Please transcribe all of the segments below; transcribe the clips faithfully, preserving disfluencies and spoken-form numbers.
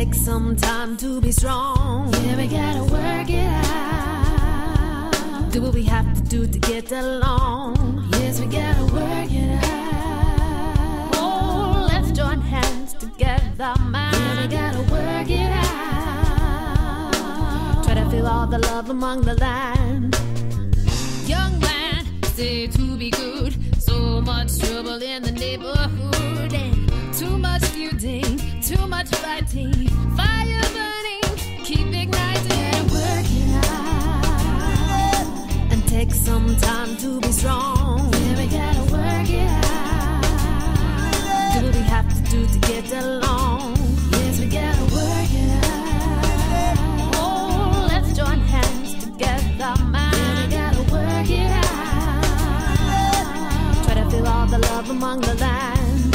take some time to be strong. Yeah, we gotta work it out. Do what we have to do to get along. Yes, we gotta work it out. Oh, let's join hands together, man. Yeah, we gotta work it out. Try to feel all the love among the land. Young man, say to be good. So much trouble in the neighborhood, and too much feuding, too much fighting, fire burning, keep igniting. Gotta work it out and take some time to be strong. Yeah, we gotta work it out. Do what we have to do to get along. Yes, we gotta work it out. Oh, let's join hands together, man. Yeah, we gotta work it out. Try to feel all the love among the land.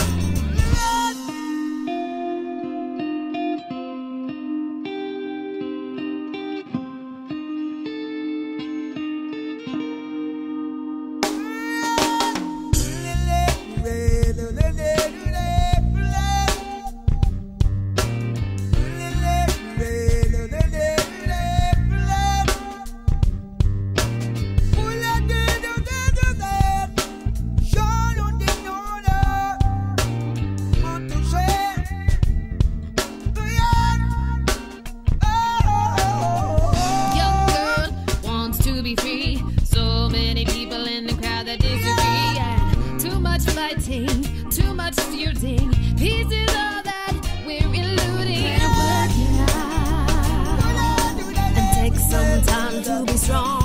Free. So many people in the crowd that disagree, and too much fighting, too much feuding. Peace is all that we're eluding. Gotta work it out and take some time to be strong.